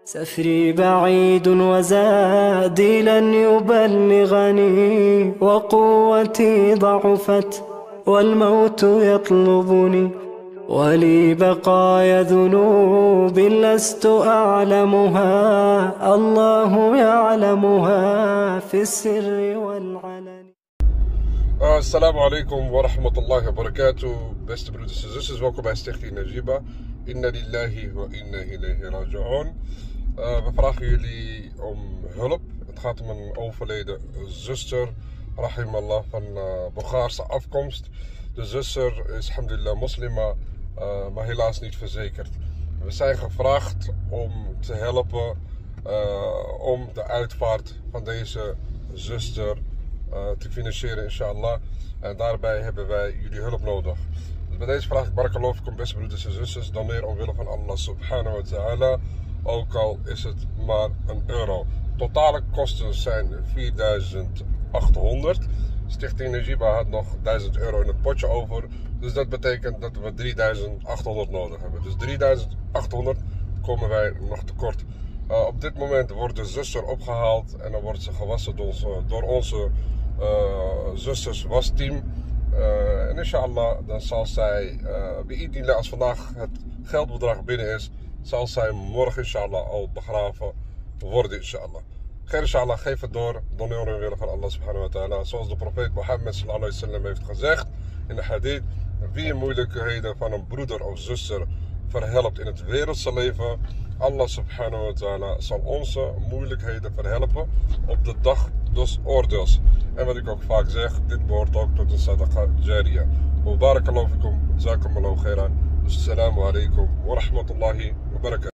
سفري بعيد وزادي لن يبلغني، وقوتي ضعفت والموت يطلبني، ولي بقايا ذنوب لست أعلمها، الله يعلمها في السر والعلن. Assalamu alaikum wa rahmatullahi wa barakatuh. Beste broeders en zusters, welkom bij Stichting Najiba. Inna lillahi wa inna ilayhi raji'un. We vragen jullie om hulp. Het gaat om een overleden zuster, rahimallah, van Bulgaarse afkomst. De zuster is alhamdulillah moslima, maar helaas niet verzekerd. We zijn gevraagd om te helpen om de uitvaart van deze zuster te financieren, inshallah. En daarbij hebben wij jullie hulp nodig. Dus bij deze vraag ik barakallahu fikum, beste broeders en zusters, doneer omwille van Allah subhanahu wa ta'ala, ook al is het maar €1. Totale kosten zijn 4.800. Stichting Najiba had nog €1.000 in het potje over. Dus dat betekent dat we 3.800 nodig hebben. Dus 3.800 komen wij nog tekort. Op dit moment wordt de zuster opgehaald en dan wordt ze gewassen door onze zusters wasteam. En inshallah, dan zal zij, als vandaag het geldbedrag binnen is, zal zij morgen inshallah al begraven worden, inshallah. Geen inshallah, geef het door, doneer omwille van Allah subhanahu wa ta'ala. Zoals de profeet Mohammed sallallahu alaihi wasallam heeft gezegd in de hadith: wie in moeilijkheden van een broeder of zuster verhelpt in het wereldse leven, Allah subhanahu wa ta'ala zal onze moeilijkheden verhelpen op de dag des oordeels. En wat ik ook vaak zeg, dit behoort ook tot een sadaqa jariyah. Wa barakallahu fikum, jazakumullahu khairan. Assalamu alaikum wa rahmatullahi wa barakatuh.